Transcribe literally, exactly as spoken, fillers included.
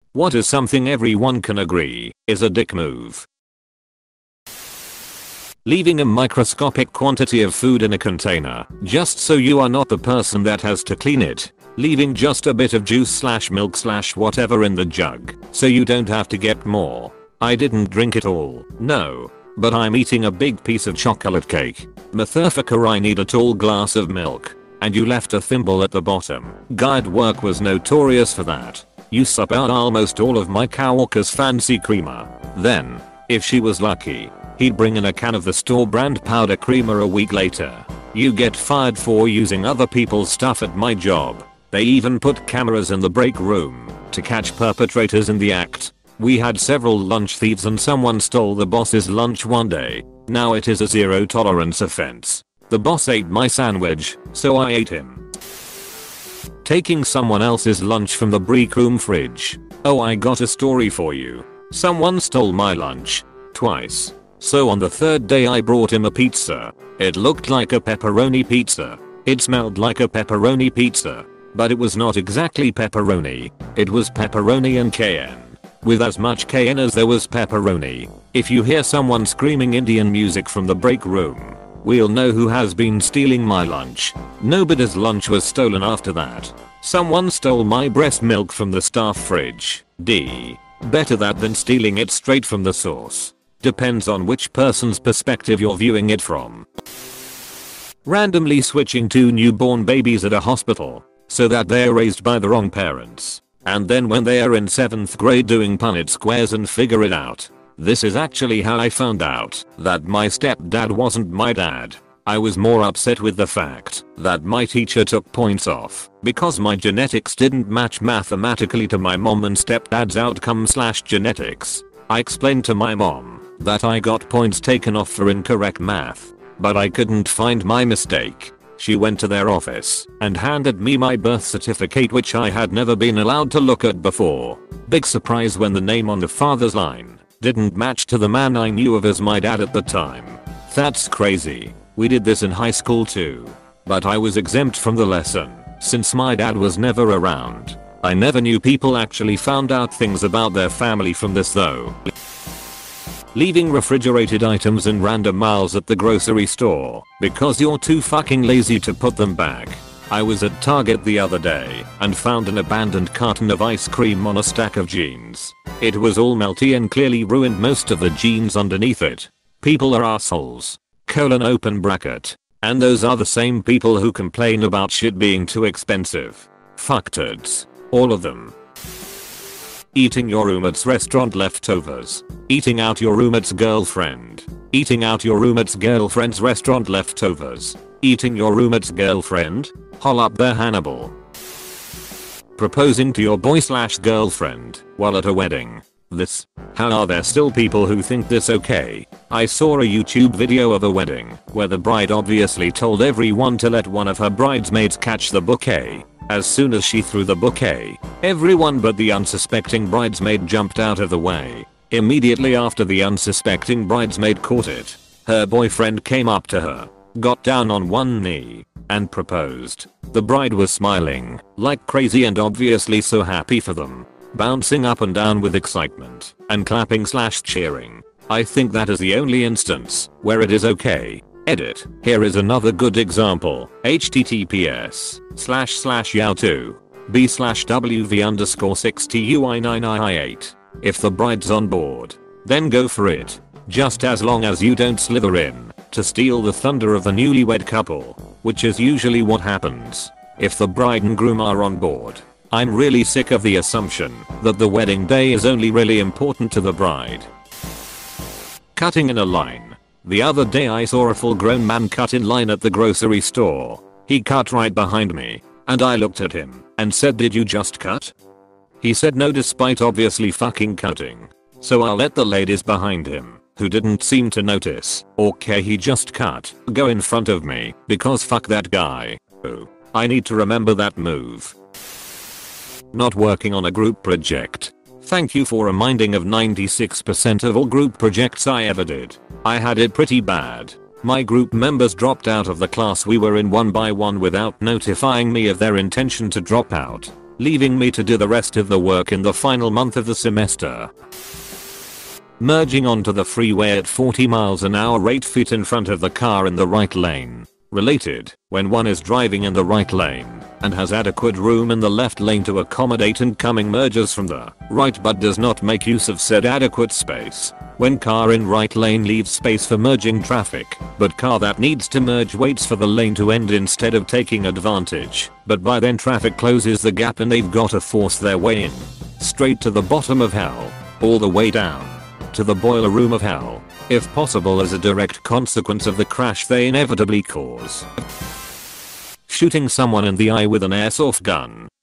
What is something everyone can agree is a dick move? Leaving a microscopic quantity of food in a container just so you are not the person that has to clean it. Leaving just a bit of juice slash milk slash whatever in the jug so you don't have to get more. I didn't drink it all, no. But I'm eating a big piece of chocolate cake. Motherfucker, I need a tall glass of milk. And you left a thimble at the bottom. Guide work was notorious for that. You sup out almost all of my coworker's fancy creamer. Then, if she was lucky, he'd bring in a can of the store brand powder creamer a week later. You get fired for using other people's stuff at my job. They even put cameras in the break room to catch perpetrators in the act. We had several lunch thieves and someone stole the boss's lunch one day. Now it is a zero tolerance offense. The boss ate my sandwich, so I ate him. Taking someone else's lunch from the break room fridge. Oh, I got a story for you. Someone stole my lunch. Twice. So on the third day I brought him a pizza. It looked like a pepperoni pizza. It smelled like a pepperoni pizza. But it was not exactly pepperoni. It was pepperoni and cayenne. With as much cayenne as there was pepperoni. If you hear someone screaming Indian music from the break room, we'll know who has been stealing my lunch. Nobody's lunch was stolen after that. Someone stole my breast milk from the staff fridge. D. Better that than stealing it straight from the source. Depends on which person's perspective you're viewing it from. Randomly switching two newborn babies at a hospital so that they're raised by the wrong parents. And then when they are in seventh grade doing Punnett squares and figure it out. This is actually how I found out that my stepdad wasn't my dad. I was more upset with the fact that my teacher took points off because my genetics didn't match mathematically to my mom and stepdad's outcome slash genetics. I explained to my mom that I got points taken off for incorrect math, but I couldn't find my mistake. She went to their office and handed me my birth certificate, which I had never been allowed to look at before. Big surprise when the name on the father's line didn't match to the man I knew of as my dad at the time. That's crazy. We did this in high school too. But I was exempt from the lesson since my dad was never around. I never knew people actually found out things about their family from this though. Leaving refrigerated items in random aisles at the grocery store because you're too fucking lazy to put them back. I was at Target the other day and found an abandoned carton of ice cream on a stack of jeans. It was all melty and clearly ruined most of the jeans underneath it. People are assholes. Colon open bracket. And those are the same people who complain about shit being too expensive. Fucktards. All of them. Eating your roommate's restaurant leftovers. Eating out your roommate's girlfriend. Eating out your roommate's girlfriend's restaurant leftovers. Eating your roommate's girlfriend? Hol up there, Hannibal. Proposing to your boy slash girlfriend while at a wedding. This. How are there still people who think this okay? I saw a YouTube video of a wedding where the bride obviously told everyone to let one of her bridesmaids catch the bouquet. As soon as she threw the bouquet, everyone but the unsuspecting bridesmaid jumped out of the way. Immediately after the unsuspecting bridesmaid caught it, her boyfriend came up to her, got down on one knee, and proposed. The bride was smiling like crazy and obviously so happy for them, bouncing up and down with excitement and clapping slash cheering. I think that is the only instance where it is okay. Edit. Here is another good example. Https slash slash yow2 b slash wv underscore six tui nine i eight. If the bride's on board, then go for it. Just as long as you don't slither in to steal the thunder of the newlywed couple, which is usually what happens if the bride and groom are on board. I'm really sick of the assumption that the wedding day is only really important to the bride. Cutting in a line. The other day I saw a full grown man cut in line at the grocery store. He cut right behind me, and I looked at him and said, "Did you just cut?" He said no, despite obviously fucking cutting. So I let the ladies behind him, who didn't seem to notice or care he just cut, go in front of me because fuck that guy. Oh, I need to remember that move. Not working on a group project. Thank you for reminding of ninety-six percent of all group projects I ever did. I had it pretty bad. My group members dropped out of the class we were in one by one without notifying me of their intention to drop out. leaving me to do the rest of the work in the final month of the semester. Merging onto the freeway at forty miles an hour eight feet in front of the car in the right lane. Related, when one is driving in the right lane and has adequate room in the left lane to accommodate incoming mergers from the right but does not make use of said adequate space. When car in right lane leaves space for merging traffic, but car that needs to merge waits for the lane to end instead of taking advantage, but by then traffic closes the gap and they've got to force their way in. Straight to the bottom of hell. All the way down. To the boiler room of hell. If possible as a direct consequence of the crash they inevitably cause. Shooting someone in the eye with an airsoft gun.